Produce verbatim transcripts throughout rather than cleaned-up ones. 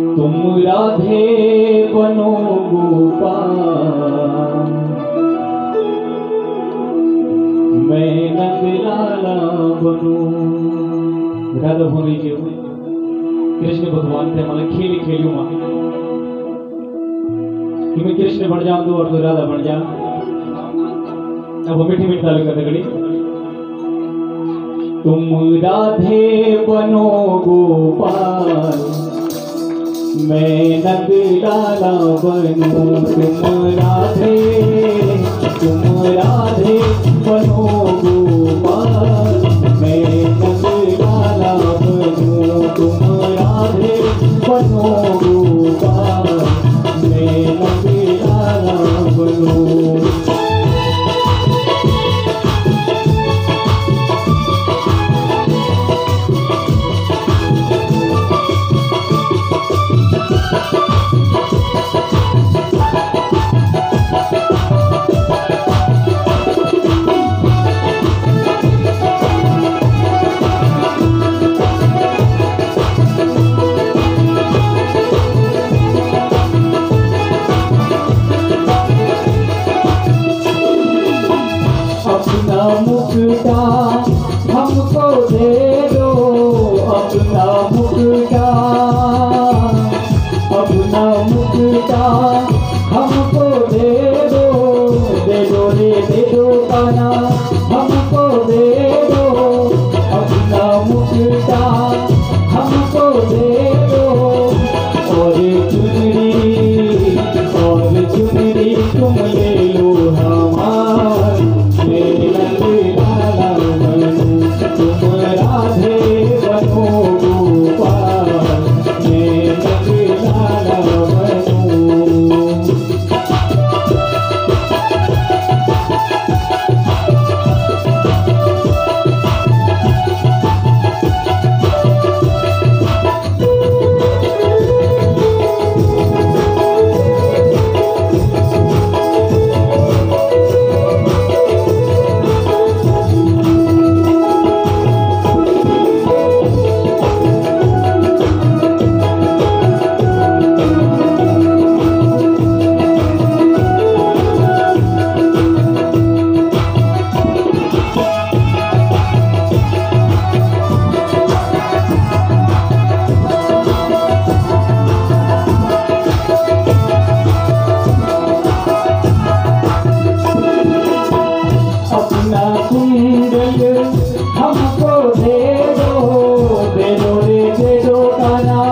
तुम राधे बनो गोपाल, मैं नंदलाला बनूं। राधा बोली जी कृष्ण भगवान थे मला खेली खेलू मां कि मैं कृष्ण बन जाऊं तो और तो राधा बन जा। अब वो मीठी मीठी ताली करते घड़ी। तुम राधे बनो गोपाल, मैं नंदलाला बनूं। तुम राधे तुम राधे बनो गोपाल, मैं नंदलाला बनूं। तुम राधे बनो गोपाल, मैं नंदलाला बनूं। अपना मुक्ता हमको दे दो, अपना मुक्ता अपना मुक्ता हमको दे दो। दे दो रे दे दो काना हमको दे दो, अपना मुक्ता हमको दे दो। और चुनरी और चुनरी तुम ले लो हमार, तुम राधे बनो गोपाल, मैं नंदलाला बनूं। अपना कुंडल हमको दे दो, दे दो रे दे दो काना।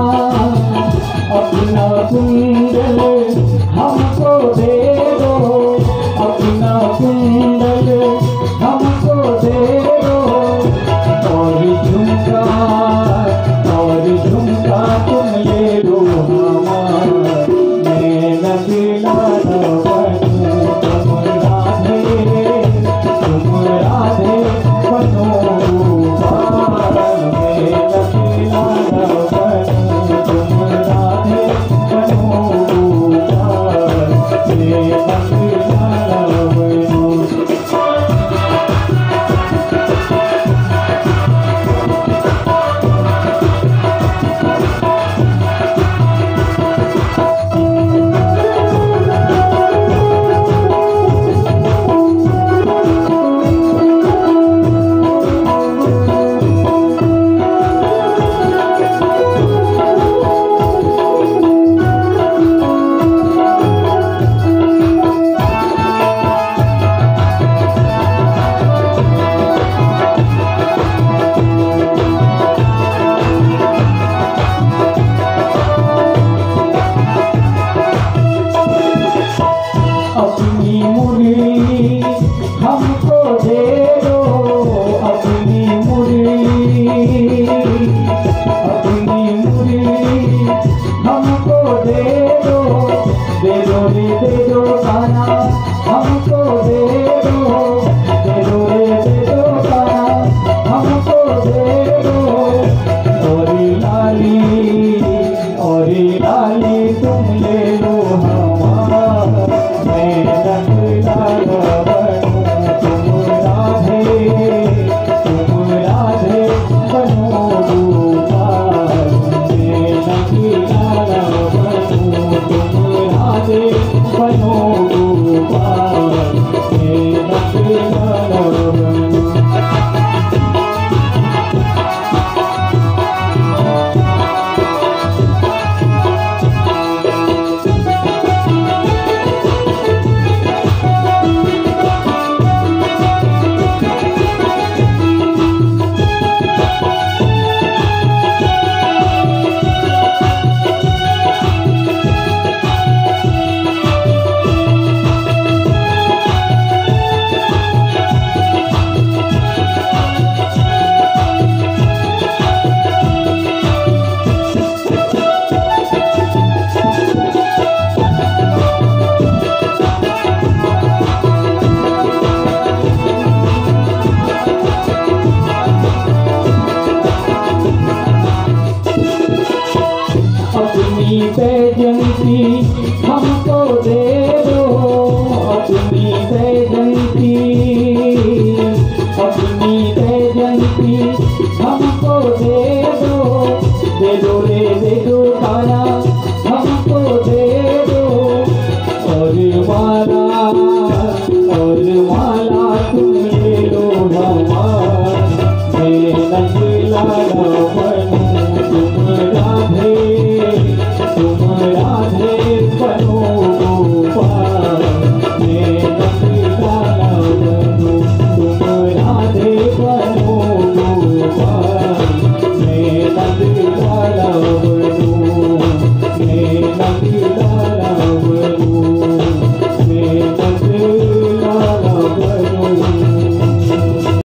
अपना कुंडल हमको दे दो, अपना कुंडल हमको दे दो। और झुमका और झुमका तुम ले लो हमार, मैं नंदलाला बनूं। तुम राधे तुम राधे बनो गोपाल, मैं नंदलाला बनूं। तुम राधे बनो गोपाल, मैं नंदलाला बनूं। अपनी मुरली हमको दे दो, अपनी मुरली अपनी मुरली हमको दे दो। दे दो रे दे दो काना हमको दे दो, दे दो रे दे दो काना हमको दे दो। और लाली और लाली तुम ले लो हमार, मैं नंदलाला बनूं। तुम राधे तुम राधे बनो गोपाल, मैं नंदलाला अपनी बैजंती हमको दे दो, अपनी बैजंती, अपनी बैजंती हमको दे दो, दे दो रे दे दो तारा हमको दे दो। और माला और माला तुम ले लो हमारा, मैं नंद लाला